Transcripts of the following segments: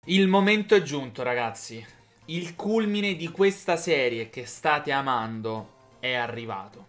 Il momento è giunto, ragazzi. Il culmine di questa serie che state amando è arrivato.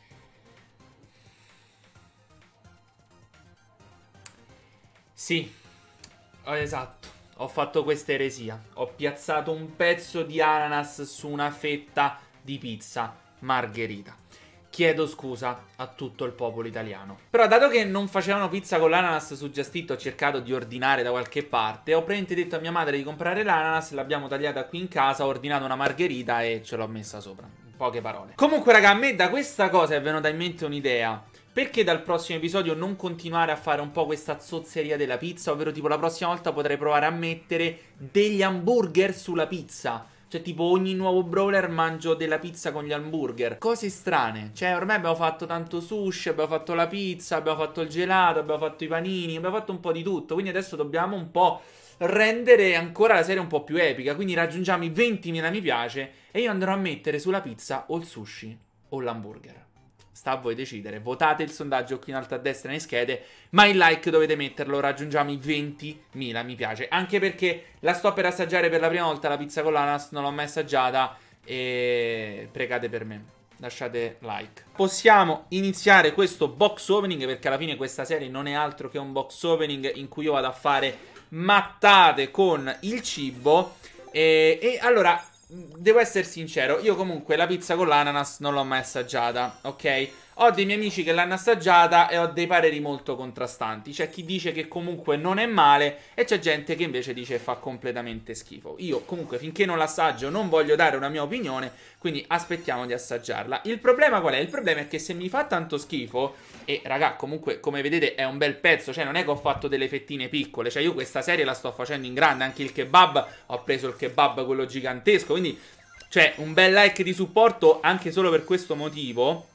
Sì, esatto. Ho fatto questa eresia. Ho piazzato un pezzo di ananas su una fetta di pizza margherita. Chiedo scusa a tutto il popolo italiano. Però dato che non facevano pizza con l'ananas su Just Eat, ho cercato di ordinare da qualche parte. Ho praticamente detto a mia madre di comprare l'ananas, l'abbiamo tagliata qui in casa, ho ordinato una margherita e ce l'ho messa sopra. In poche parole. Comunque raga, a me da questa cosa è venuta in mente un'idea. Perché dal prossimo episodio non continuare a fare un po' questa zozzeria della pizza? Ovvero tipo la prossima volta potrei provare a mettere degli hamburger sulla pizza. Cioè tipo ogni nuovo brawler mangio della pizza con gli hamburger. Cose strane. Cioè ormai abbiamo fatto tanto sushi, abbiamo fatto la pizza, abbiamo fatto il gelato, abbiamo fatto i panini, abbiamo fatto un po' di tutto. Quindi adesso dobbiamo un po' rendere ancora la serie un po' più epica. Quindi raggiungiamo i 20.000 mi piace e io andrò a mettere sulla pizza o il sushi o l'hamburger. Sta a voi decidere. Votate il sondaggio qui in alto a destra nelle schede, ma il like dovete metterlo. Raggiungiamo i 20.000 mi piace. Anche perché la sto per assaggiare per la prima volta la pizza con l'ananas, non l'ho mai assaggiata e pregate per me. Lasciate like. Possiamo iniziare questo box opening perché alla fine questa serie non è altro che un box opening in cui io vado a fare mattate con il cibo. E allora devo essere sincero, io comunque la pizza con l'ananas non l'ho mai assaggiata, ok? Ho dei miei amici che l'hanno assaggiata e ho dei pareri molto contrastanti. C'è chi dice che comunque non è male e c'è gente che invece dice che fa completamente schifo. Io comunque finché non l'assaggio non voglio dare una mia opinione, quindi aspettiamo di assaggiarla. Il problema qual è? Il problema è che se mi fa tanto schifo, e raga comunque come vedete è un bel pezzo, cioè non è che ho fatto delle fettine piccole, cioè io questa serie la sto facendo in grande, anche il kebab, ho preso il kebab quello gigantesco, quindi cioè un bel like di supporto anche solo per questo motivo.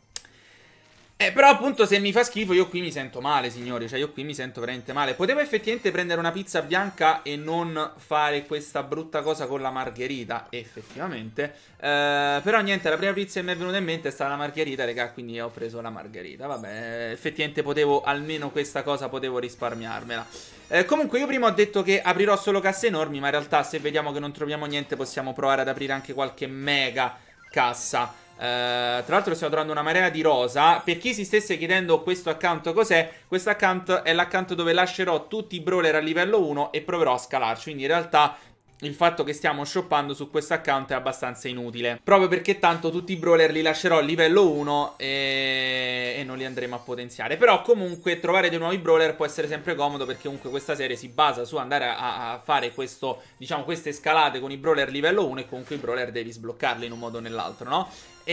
Però appunto se mi fa schifo io qui mi sento male, signori. Cioè io qui mi sento veramente male. Potevo effettivamente prendere una pizza bianca e non fare questa brutta cosa con la margherita, effettivamente. Però niente, la prima pizza che mi è venuta in mente è stata la margherita, raga, quindi ho preso la margherita. Vabbè, effettivamente potevo, almeno questa cosa potevo risparmiarmela. Comunque io prima ho detto che aprirò solo casse enormi, ma in realtà se vediamo che non troviamo niente possiamo provare ad aprire anche qualche mega cassa. Tra l'altro stiamo trovando una marea di rosa. Per chi si stesse chiedendo questo account cos'è, questo account è l'account dove lascerò tutti i brawler a livello 1 e proverò a scalarci. Quindi in realtà il fatto che stiamo shoppando su questo account è abbastanza inutile, proprio perché tanto tutti i brawler li lascerò a livello 1 e non li andremo a potenziare. Però comunque trovare dei nuovi brawler può essere sempre comodo, perché comunque questa serie si basa su andare a fare questo, diciamo, queste scalate con i brawler livello 1 e comunque i brawler devi sbloccarli in un modo o nell'altro, no?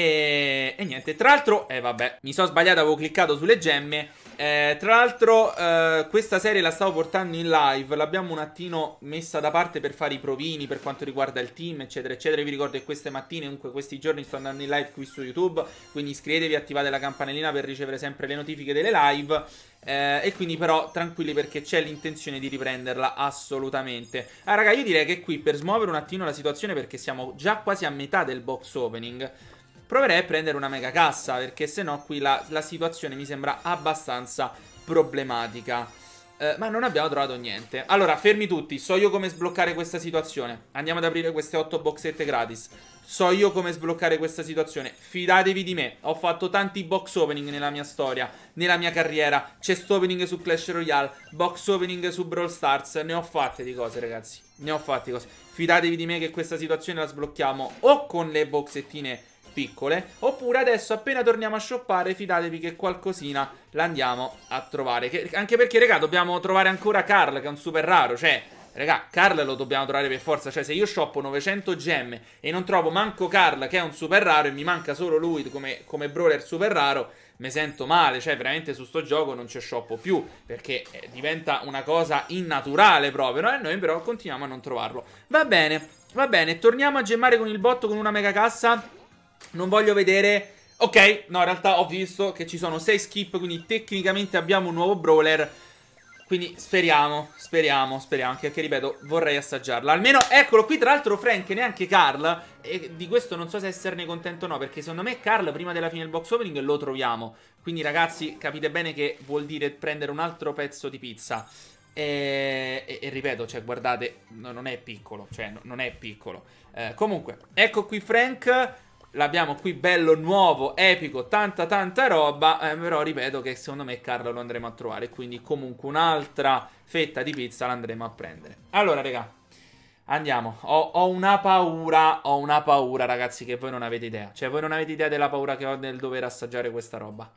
E niente, tra l'altro, vabbè, mi sono sbagliato, avevo cliccato sulle gemme. Tra l'altro, questa serie la stavo portando in live, l'abbiamo un attimo messa da parte per fare i provini per quanto riguarda il team, eccetera, eccetera. Vi ricordo che queste mattine, comunque questi giorni, sto andando in live qui su YouTube, quindi iscrivetevi, attivate la campanellina per ricevere sempre le notifiche delle live. E quindi però tranquilli perché c'è l'intenzione di riprenderla assolutamente. Ah raga, io direi che qui per smuovere un attimo la situazione, perché siamo già quasi a metà del box opening, proverei a prendere una mega cassa, perché sennò qui la situazione mi sembra abbastanza problematica. Ma non abbiamo trovato niente. Allora, fermi tutti, so io come sbloccare questa situazione. Andiamo ad aprire queste 8 boxette gratis. So io come sbloccare questa situazione. Fidatevi di me. Ho fatto tanti box opening nella mia storia, nella mia carriera. Chest opening su Clash Royale, box opening su Brawl Stars. Ne ho fatte di cose, ragazzi. Ne ho fatte di cose. Fidatevi di me che questa situazione la sblocchiamo o con le boxettine piccole, oppure adesso appena torniamo a shoppare fidatevi che qualcosina la andiamo a trovare, anche perché raga dobbiamo trovare ancora Carl, che è un super raro. Cioè raga, Carl lo dobbiamo trovare per forza. Cioè se io shoppo 900 gemme e non trovo manco Carl, che è un super raro, e mi manca solo lui come brawler super raro, mi sento male. Cioè veramente su sto gioco non ci shoppo più, perché diventa una cosa innaturale proprio, no? E noi però continuiamo a non trovarlo. Va bene, torniamo a gemmare con il botto con una mega cassa. Non voglio vedere. Ok, no, in realtà ho visto che ci sono 6 skip, quindi tecnicamente abbiamo un nuovo brawler. Quindi speriamo, anche perché ripeto, vorrei assaggiarla. Almeno, eccolo qui, tra l'altro Frank, neanche Carl. E di questo non so se esserne contento o no, perché secondo me Carl prima della fine del box opening lo troviamo. Quindi ragazzi, capite bene che vuol dire prendere un altro pezzo di pizza. E ripeto, cioè, guardate, non è piccolo, cioè, non è piccolo. Comunque, ecco qui Frank, l'abbiamo qui bello, nuovo, epico, tanta roba, però ripeto che secondo me Carlo lo andremo a trovare, quindi comunque un'altra fetta di pizza l'andremo a prendere. Allora, raga, andiamo. Ho una paura, ragazzi, che voi non avete idea. Cioè, voi non avete idea della paura che ho nel dover assaggiare questa roba.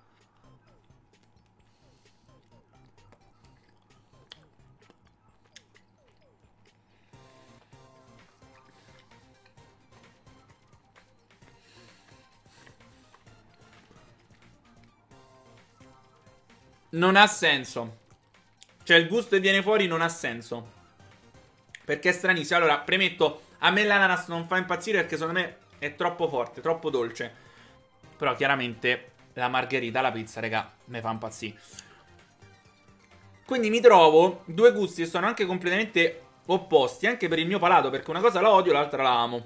Non ha senso. Cioè, il gusto che viene fuori non ha senso. Perché è stranissimo. Allora, premetto, a me l'ananas non fa impazzire perché secondo me è troppo forte, troppo dolce. Però chiaramente la margherita, la pizza, raga, mi fa impazzire. Quindi mi trovo due gusti che sono anche completamente opposti, anche per il mio palato, perché una cosa la odio, l'altra la amo.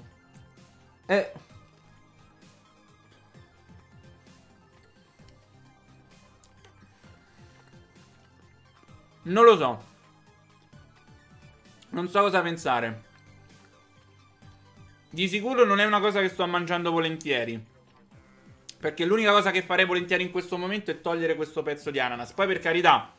Non lo so. Non so cosa pensare. Di sicuro non è una cosa che sto mangiando volentieri. Perché l'unica cosa che farei volentieri in questo momento è togliere questo pezzo di ananas. Poi per carità,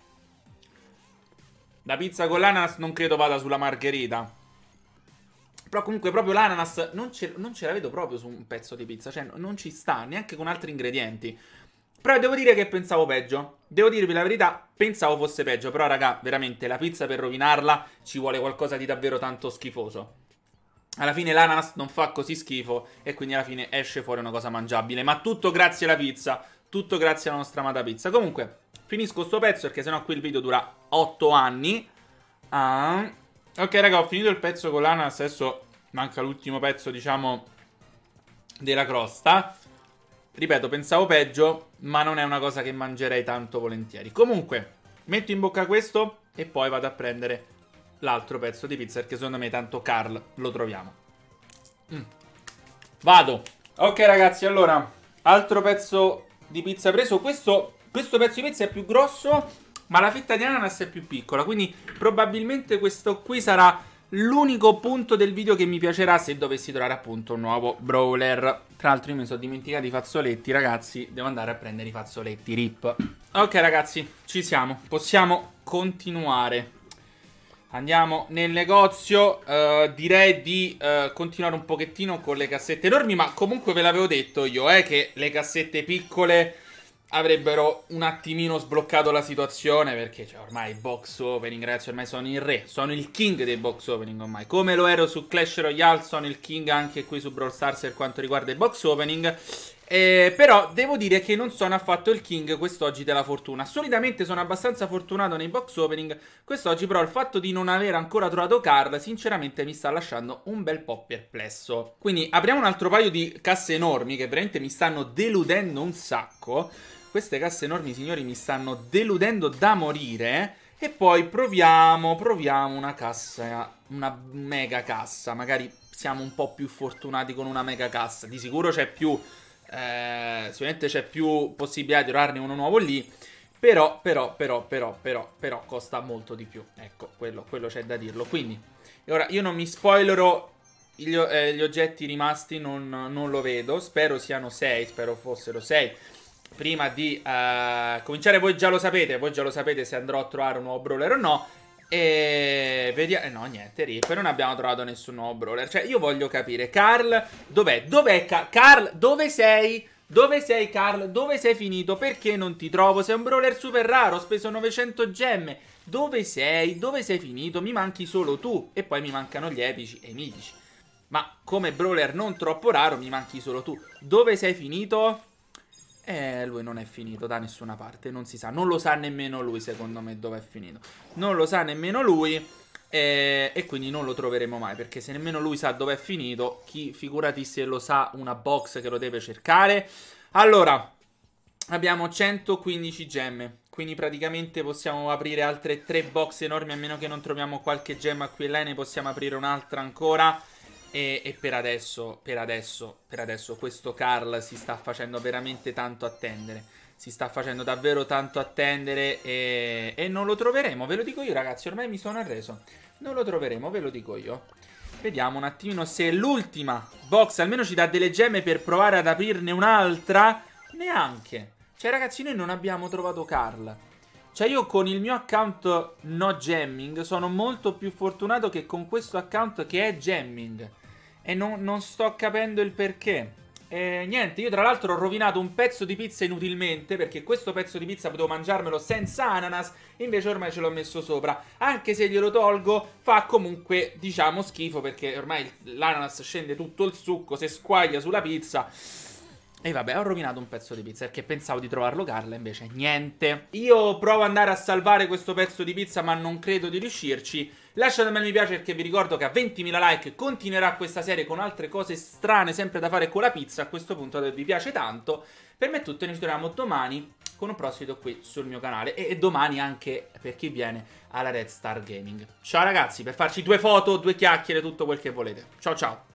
la pizza con l'ananas non credo vada sulla margherita. Però comunque proprio l'ananas non ce la vedo proprio su un pezzo di pizza. Cioè non ci sta, neanche con altri ingredienti. Però devo dire che pensavo peggio. Devo dirvi la verità, pensavo fosse peggio. Però raga, veramente la pizza per rovinarla ci vuole qualcosa di davvero tanto schifoso. Alla fine l'ananas non fa così schifo e quindi alla fine esce fuori una cosa mangiabile. Ma tutto grazie alla pizza, tutto grazie alla nostra amata pizza. Comunque, finisco sto pezzo perché sennò qui il video dura 8 anni. Ok raga, ho finito il pezzo con l'ananas, adesso manca l'ultimo pezzo, diciamo, della crosta. Ripeto, pensavo peggio, ma non è una cosa che mangerei tanto volentieri. Comunque, metto in bocca questo e poi vado a prendere l'altro pezzo di pizza, perché secondo me tanto Carl lo troviamo. Vado. Ok ragazzi, allora, altro pezzo di pizza preso. Questo pezzo di pizza è più grosso, ma la fetta di ananas è più piccola, quindi probabilmente questo qui sarà l'unico punto del video che mi piacerà se dovessi trovare appunto un nuovo brawler. Tra l'altro io mi sono dimenticato i fazzoletti, ragazzi, devo andare a prendere i fazzoletti, rip. Ok ragazzi, ci siamo, possiamo continuare. Andiamo nel negozio, direi di continuare un pochettino con le cassette enormi, ma comunque ve l'avevo detto io, che le cassette piccole avrebbero un attimino sbloccato la situazione, perché cioè, ormai box opening, ragazzi, ormai sono il re, sono il king dei box opening ormai. Come lo ero su Clash Royale, sono il king anche qui su Brawl Stars per quanto riguarda i box opening. Però devo dire che non sono affatto il king quest'oggi della fortuna. Solitamente sono abbastanza fortunato nei box opening. Quest'oggi però il fatto di non aver ancora trovato Carl sinceramente mi sta lasciando un bel po' perplesso. Quindi apriamo un altro paio di casse enormi che veramente mi stanno deludendo un sacco. Queste casse enormi, signori, mi stanno deludendo da morire. E poi proviamo una cassa, una mega cassa. Magari siamo un po' più fortunati con una mega cassa. Di sicuro c'è più... sicuramente c'è più possibilità di trovarne uno nuovo lì. Però costa molto di più. Ecco, quello c'è da dirlo. Quindi, ora io non mi spoilerò gli oggetti rimasti, non lo vedo. Spero siano 6, spero fossero 6. Prima di cominciare, voi già lo sapete se andrò a trovare un nuovo brawler o no. E vediamo. No, niente, Rip. Non abbiamo trovato nessun nuovo brawler. Cioè, io voglio capire. Carl, dov'è? Carl, dove sei? Dove sei, Carl? Dove sei finito? Perché non ti trovo? Sei un brawler super raro. Ho speso 900 gemme. Dove sei? Dove sei finito? Mi manchi solo tu. E poi mi mancano gli epici e i mitici. Ma come brawler non troppo raro, mi manchi solo tu. Dove sei finito? Lui non è finito da nessuna parte, non si sa. Non lo sa nemmeno lui, secondo me, dove è finito. Non lo sa nemmeno lui e quindi non lo troveremo mai, perché se nemmeno lui sa dove è finito, figurati se lo sa una box che lo deve cercare. Allora, abbiamo 115 gemme, quindi praticamente possiamo aprire altre 3 box enormi, a meno che non troviamo qualche gemma qui e là, ne possiamo aprire un'altra ancora. E per adesso questo Carl si sta facendo veramente tanto attendere. si sta facendo davvero tanto attendere e non lo troveremo, ve lo dico io ragazzi, ormai mi sono arreso. Non lo troveremo, ve lo dico io. Vediamo un attimino se l'ultima box almeno ci dà delle gemme per provare ad aprirne un'altra. Neanche. Cioè ragazzi, noi non abbiamo trovato Carl. Cioè io con il mio account no gemming sono molto più fortunato che con questo account che è gemming. E non sto capendo il perché. Niente, io tra l'altro ho rovinato un pezzo di pizza inutilmente, perché questo pezzo di pizza potevo mangiarmelo senza ananas, invece ormai ce l'ho messo sopra. Anche se glielo tolgo, fa comunque, diciamo, schifo, perché ormai l'ananas scende tutto il succo, si squaglia sulla pizza. E vabbè, ho rovinato un pezzo di pizza perché pensavo di trovarlo Carla, invece niente. Io provo ad andare a salvare questo pezzo di pizza, ma non credo di riuscirci. Lasciatemi un mi piace perché vi ricordo che a 20.000 like continuerà questa serie con altre cose strane sempre da fare con la pizza. A questo punto vi piace tanto. Per me è tutto, noi ci troviamo domani con un prossimo qui sul mio canale. E domani anche per chi viene alla Red Star Gaming. Ciao ragazzi, per farci 2 foto, 2 chiacchiere, tutto quel che volete. Ciao ciao.